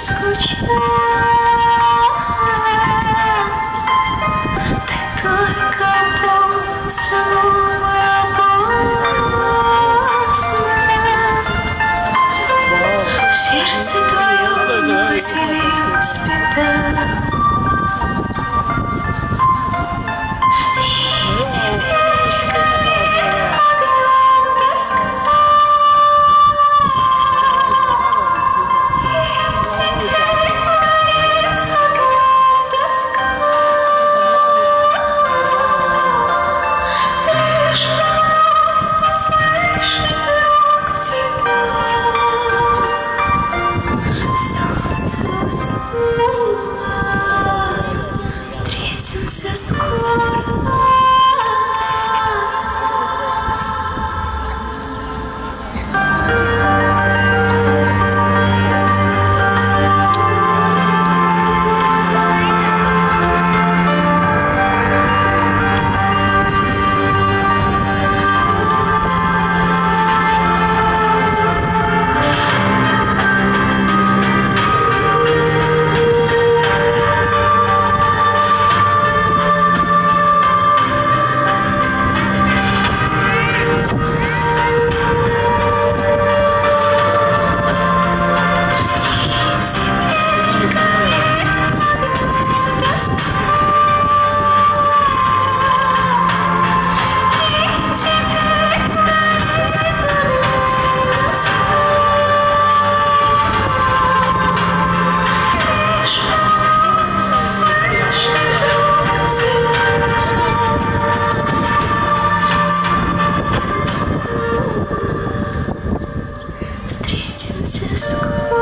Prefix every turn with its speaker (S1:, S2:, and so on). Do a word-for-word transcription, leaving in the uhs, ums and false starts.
S1: скучать. Ты только поцелуй опасная. В сердце твоем поселилась беда. И теперь горит огнем тоска. И теперь горит огнем тоска. Лишь бы вновь услышать вдруг тебя. Солнце уснуло, встретимся скоро. Встретимся скоро.